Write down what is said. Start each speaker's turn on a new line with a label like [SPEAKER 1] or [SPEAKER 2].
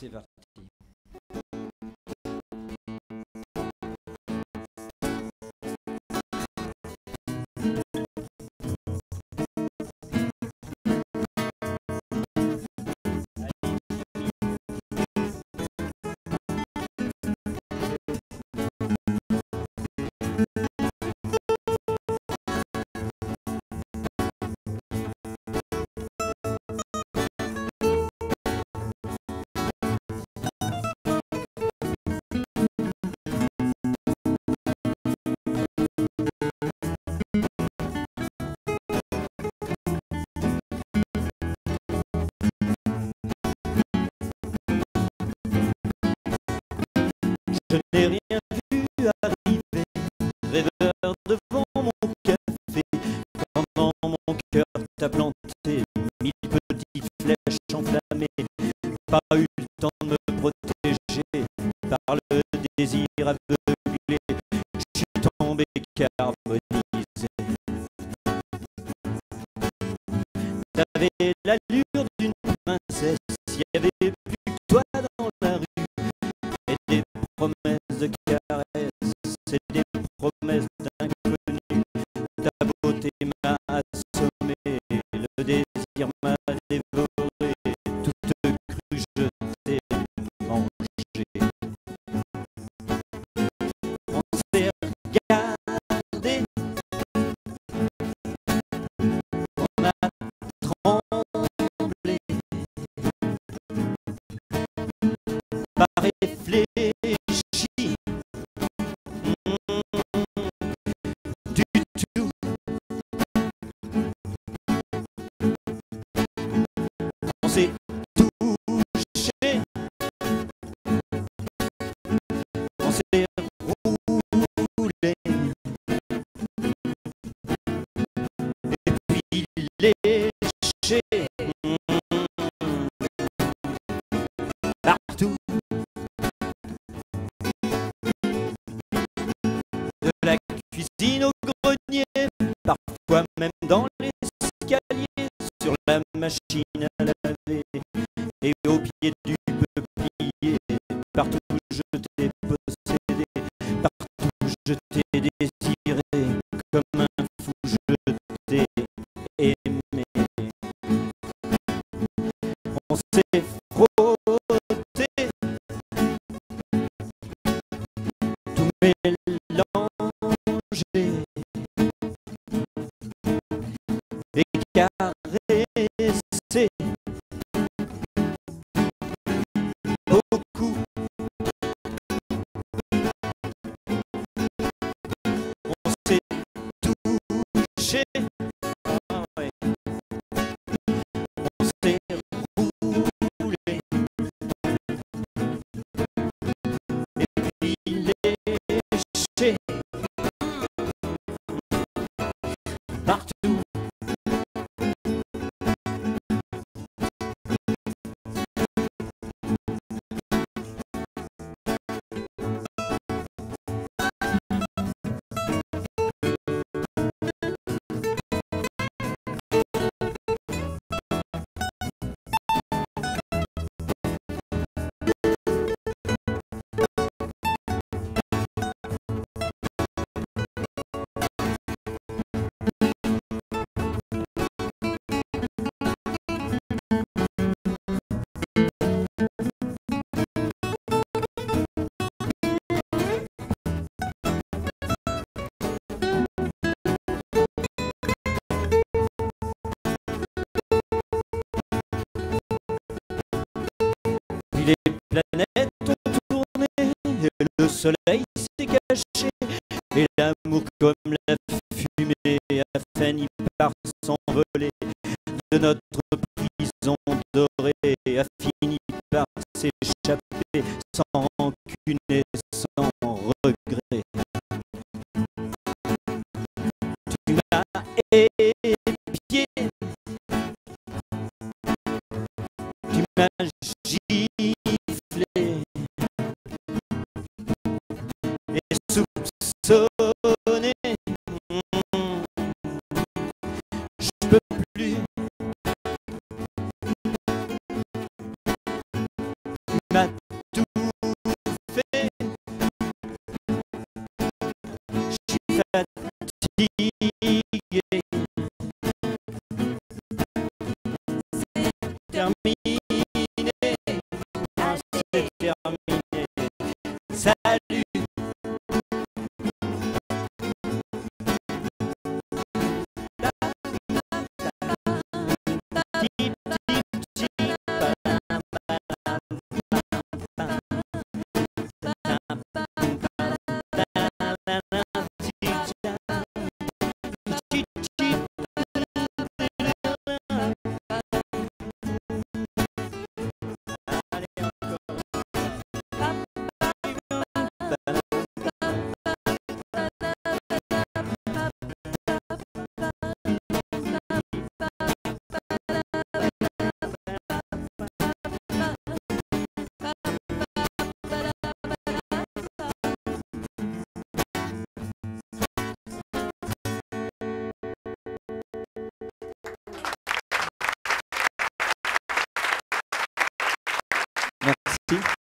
[SPEAKER 1] C'est parti. Je n'ai rien vu arriver, rêveur devant mon café, quand dans mon cœur t'as planté 1000 petites flèches enflammées. Pas eu le temps de me protéger par le désir aveuglé, je suis tombé carbonisé. T'avais l'allure d'une princesse, y avait plus que toi dans la rue, et des promesses de caresses, c'est des promesses d'inconnu. Ta beauté m'a assommé, le désir m'a dévoré, toute crue je t'ai mangé. On s'est regardé, on a tremblé, pas réfléchi du tout. On s'est touché, on s'est roulé, et puis léché partout, de la cuisine au grenier, parfois même dans l'escalier, sur la machine à laver et au pied du peuplier. Partout je t'ai possédé, partout je t'ai désiré, comme un fou je t'ai aimé. On s'est frotté, tout mélangé et caressé beaucoup. On s'est touché, ah ouais. On s'est roulé, et puis léché partout. Puis les planètes ont tourné, et le soleil s'est caché, et l'amour comme la fumée a fini par s'envoler de notre prison dorée, a fini par s'échapper sans rancune et sans regret. Tu m'as épié, tu m'as giflé et soupçonné. Je peux plus, m'as tout fait. Je suis fatigué. C'est terminé. C'est terminé. Salut. Merci.